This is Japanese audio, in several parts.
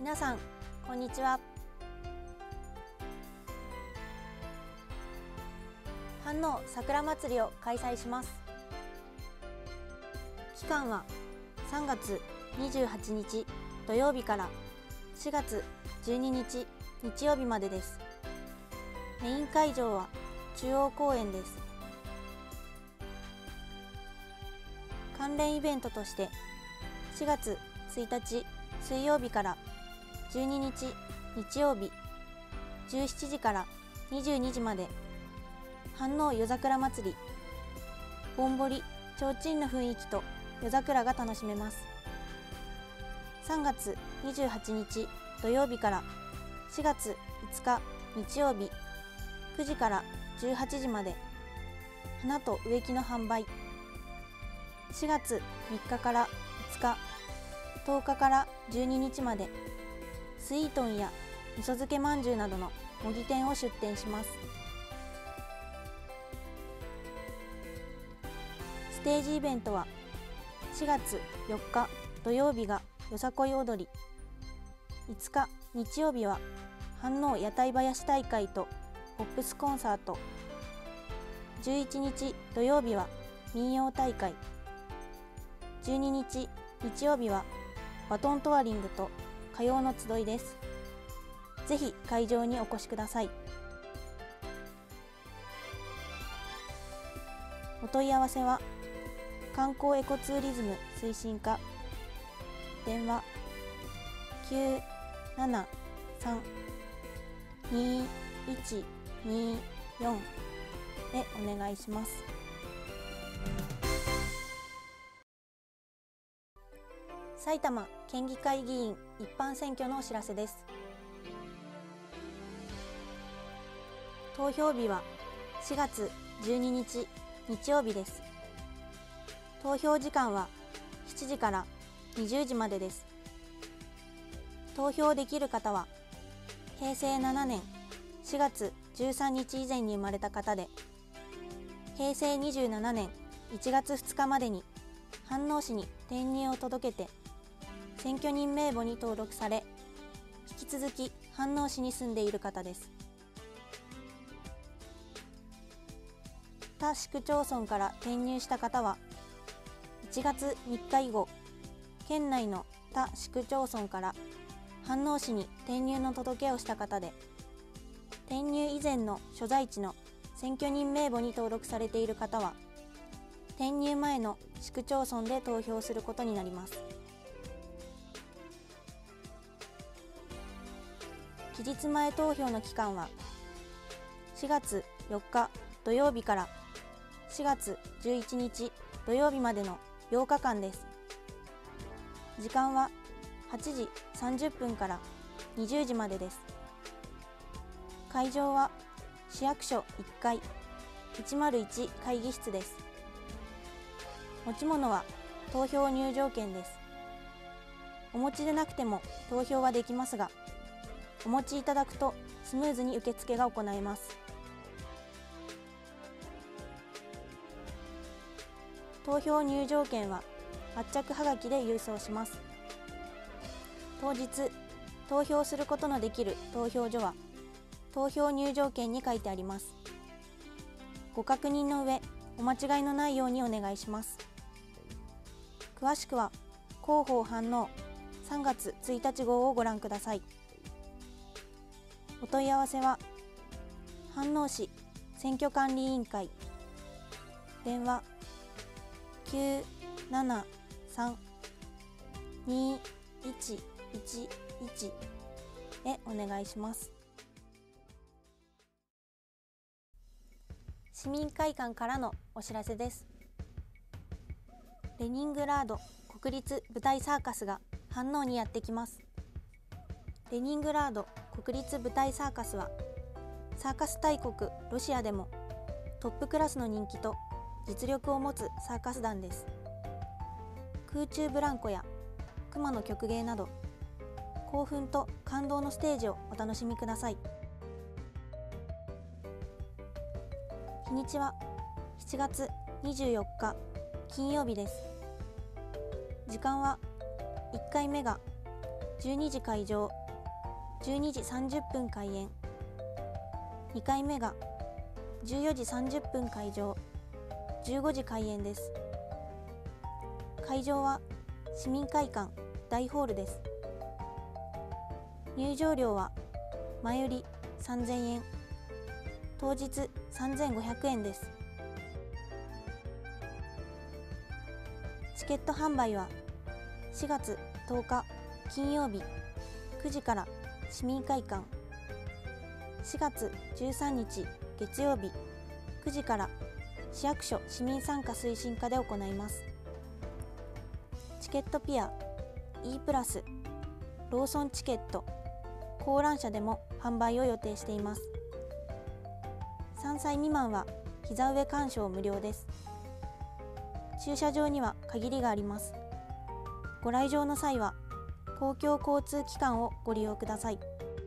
皆さんこんにちは。飯能桜まつりを開催します。期間は3月28日土曜日から4月12日日曜日までです。メイン会場は中央公園です。関連イベントとして4月1日水曜日から12日日曜日17時から22時まで飯能夜桜まつり、ぼんぼり提灯の雰囲気と夜桜が楽しめます。3月28日土曜日から4月5日日曜日9時から18時まで花と植木の販売、4月3日から5日10日から12日までスイートンや味噌漬けまんじゅうなどの模擬店を出店します。ステージイベントは4月4日土曜日がよさこい踊り、5日日曜日は飯能屋台囃子大会とポップスコンサート、11日土曜日は民謡大会、12日日曜日はバトントワリングと歌謡の集いです。ぜひ会場にお越しください。お問い合わせは観光エコツーリズム推進課、電話 973-2124 でお願いします。埼玉県議会議員一般選挙のお知らせです。投票日は4月12日日曜日です。投票時間は7時から20時までです。投票できる方は平成7年4月13日以前に生まれた方で、平成27年1月2日までに飯能市に転入を届けて選挙人名簿に登録され、引き続き飯能市に住んでいる方です。他市区町村から転入した方は1月3日以後、県内の他市区町村から飯能市に転入の届けをした方で、転入以前の所在地の選挙人名簿に登録されている方は転入前の市区町村で投票することになります。期日前投票の期間は4月4日土曜日から4月11日土曜日までの8日間です。時間は8時30分から20時までです。会場は市役所1階101会議室です。持ち物は投票入場券です。お持ちでなくても投票はできますが、お持ちいただくとスムーズに受付が行えます。投票入場券は発着はがきで郵送します。当日投票することのできる投票所は投票入場券に書いてあります。ご確認の上、お間違いのないようにお願いします。詳しくは広報飯能3月1日号をご覧ください。お問い合わせは飯能市選挙管理委員会、電話 973-2111 へお願いします。市民会館からのお知らせです。レニングラード国立舞台サーカスが飯能にやってきます。レニングラード国立舞台サーカスはサーカス大国ロシアでもトップクラスの人気と実力を持つサーカス団です。空中ブランコや熊の曲芸など興奮と感動のステージをお楽しみください。日にちは7月24日金曜日です。時間は1回目が 12時開場、12時30分開演。2回目が14時30分開場、15時開演です。会場は市民会館大ホールです。入場料は前売り3000円、当日3500円です。チケット販売は4月10日金曜日9時から市民会館、4月13日月曜日9時から市役所市民参加推進課で行います。チケットピア、E プラス、ローソンチケット、観覧車でも販売を予定しています。3歳未満は膝上鑑賞無料です。駐車場には限りがあります。ご来場の際は公共交通機関をご利用ください。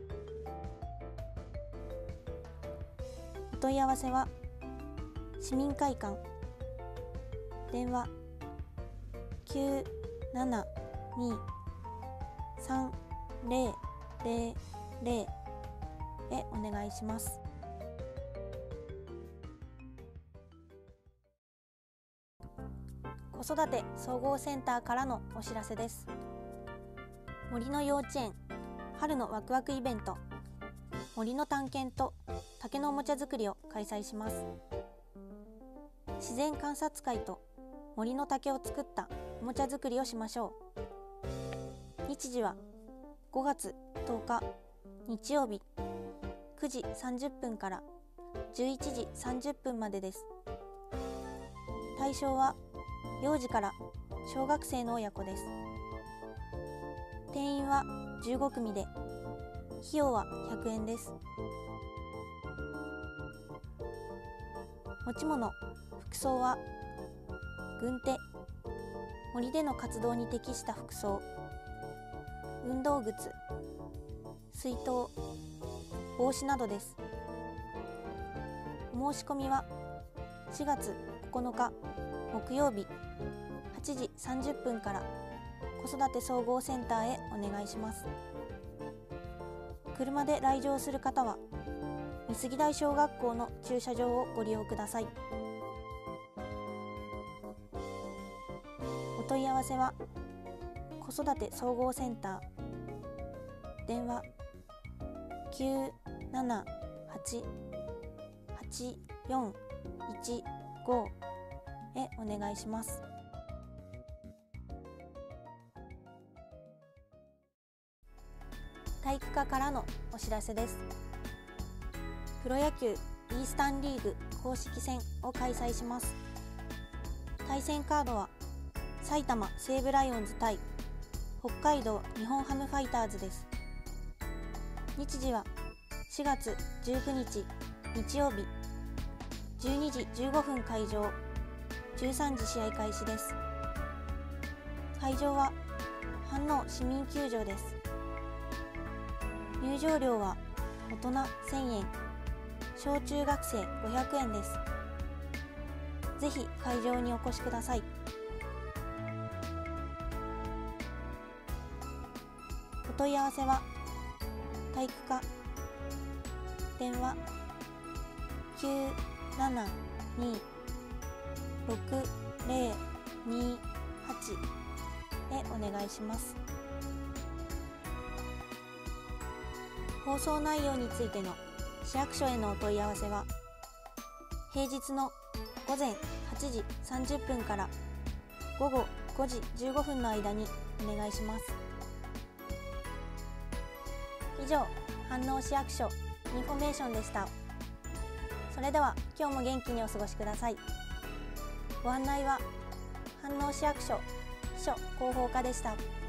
お問い合わせは市民会館、電話 972-3000 へお願いします。子育て総合センターからのお知らせです。森の幼稚園春のワクワクイベント、森の探検と竹のおもちゃ作りを開催します。自然観察会と森の竹を作ったおもちゃ作りをしましょう。日時は5月10日日曜日9時30分から11時30分までです。対象は幼児から小学生の親子です。定員は15組で、費用は100円です。持ち物、服装は軍手、森での活動に適した服装、運動靴、水筒、帽子などです。お申し込みは4月9日木曜日8時30分から子育て総合センターへお願いします。車で来場する方は美杉台小学校の駐車場をご利用ください。お問い合わせは子育て総合センター、電話 978-8415 へお願いします。体育科からのお知らせです。プロ野球イースタンリーグ公式戦を開催します。対戦カードは埼玉西武ライオンズ対北海道日本ハムファイターズです。日時は4月19日日曜日12時15分開場、13時試合開始です。会場は飯能市民球場です。入場料は大人1000円、小中学生500円です。ぜひ会場にお越しください。お問い合わせは体育科、電話 972-6028 へお願いします。放送内容についての市役所へのお問い合わせは平日の午前8時30分から午後5時15分の間にお願いします。以上、飯能市役所インフォメーションでした。それでは今日も元気にお過ごしください。ご案内は飯能市役所秘書広報課でした。